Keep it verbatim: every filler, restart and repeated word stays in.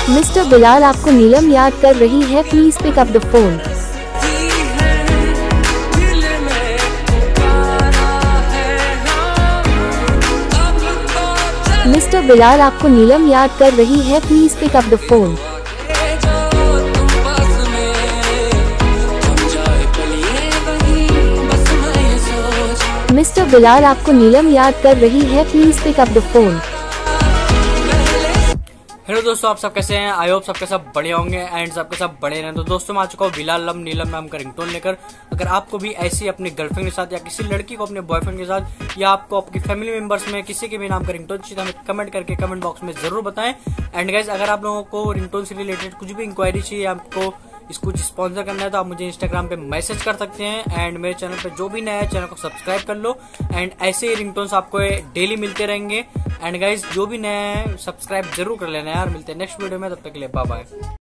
Mister Bilal, आपको नीलम याद कर रही है, please pick up the phone. Mister Bilal, आपको नीलम याद कर रही है, please pick up the phone. Mister Bilal, आपको नीलम याद कर रही है, please pick up the phone. Hello दोस्तों, आप सब कैसे हैं? आई होप सबके सब बढ़िया होंगे एंड सबके सब बड़े रहें। तो दोस्तों मैं आ चुका हूँ बिलाल लम नीलम नाम का रिंगटोन लेकर। अगर आपको भी ऐसी अपनी गर्लफ्रेंड के साथ या किसी लड़की को अपने बॉयफ्रेंड के साथ या आपको आपकी फैमिली मेंबर्स में किसी के भी नाम का रिंगटोन चाहिए, हमें कमेंट करके कमेंट बॉक्स में जरूर बताएं। एंड गाइज, अगर आप लोगों को रिंगटोन से रिलेटेड कुछ भी इंक्वायरी चाहिए, आपको इसको स्पॉन्सर करना है, तो आप मुझे इंस्टाग्राम पे मैसेज कर सकते हैं। एंड मेरे चैनल पे जो भी नया है, चैनल को सब्सक्राइब कर लो। एंड ऐसे ही रिंगटोन्स आपको डेली मिलते रहेंगे। एंड गाइज, जो भी नया है सब्सक्राइब जरूर कर लेना यार। मिलते हैं नेक्स्ट वीडियो में, तब तक के लिए बाय बाय।